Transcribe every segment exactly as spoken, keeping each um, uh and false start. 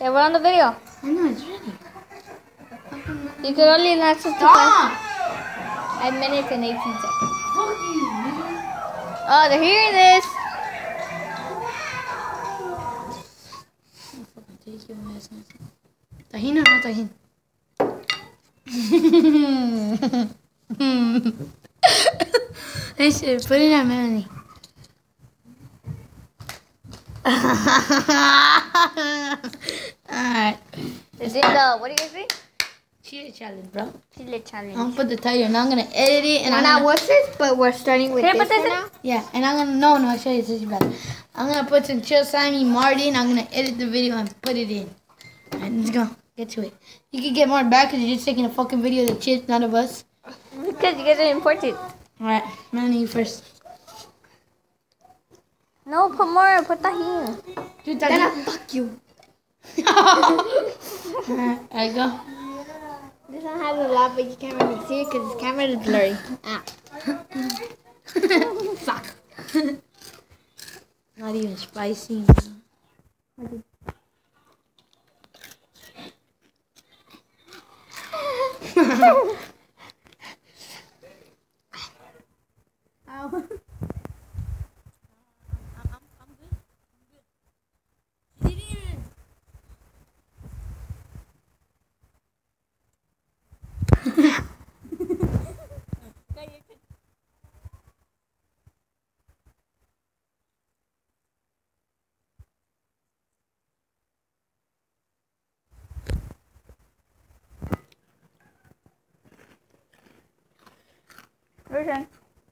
Okay, we're on the video. I know, it's ready. You can only last up to Stop! five minutes and eighteen seconds. Fuck you, nigga. Oh, they're hearing this. Tahin or not tahin? I should put it on Melanie. Alright. Is it the, what do you guys say? Cheetah challenge, bro. Chile challenge. I'm gonna put the title and I'm gonna edit it and We're I'm not gonna, what's this, but we're starting with Can I this put this for in? now. yeah, and I'm gonna no no I'll show you this is bad. I'm gonna put some Chill Sammy Marty and I'm gonna edit the video and put it in. Alright, let's go. Get to it. You can get more back because you're just taking a fucking video of the chips, not of us. Because you guys are important. Alright, Melanie, you first. No, put more. Put tahin. Dude, Then that fuck you. Alright, I go. This one has a lot, but you can't really see it because this camera is blurry. Ah. Fuck. Not even spicy. Ow. Version.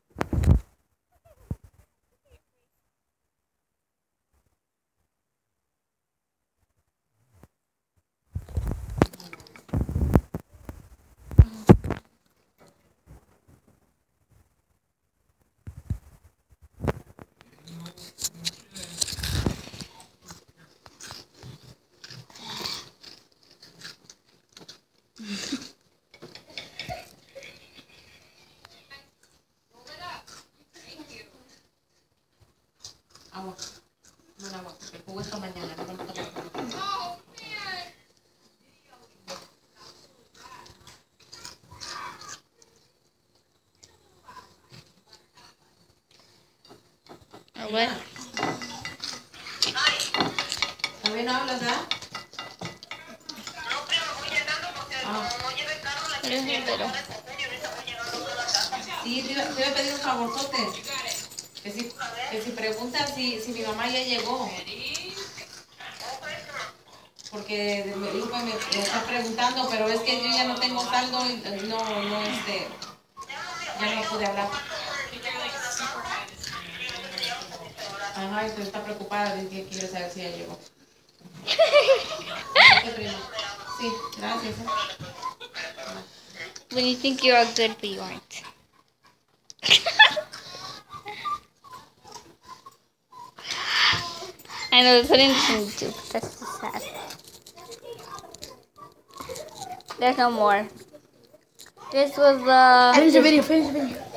Agua. No el agua. El jugo esta mañana. No me lo tomo. Or what? ¿También no hablas, verdad? Sí, te iba, te iba a pedir un favorzote. Que si, que si preguntas si, si mi mamá ya llegó. Porque me dijo que me, me está preguntando, pero es que yo ya no tengo saldo y no, no, este, ya no pude hablar. Ajá, entonces está preocupada, dice que quiere saber si ya llegó. ¿Qué prima? Sí, gracias. When you think you're all good, but you aren't. I know, putting this in YouTube. That's so sad. There's no more. This was the. Finish the video, finish the video.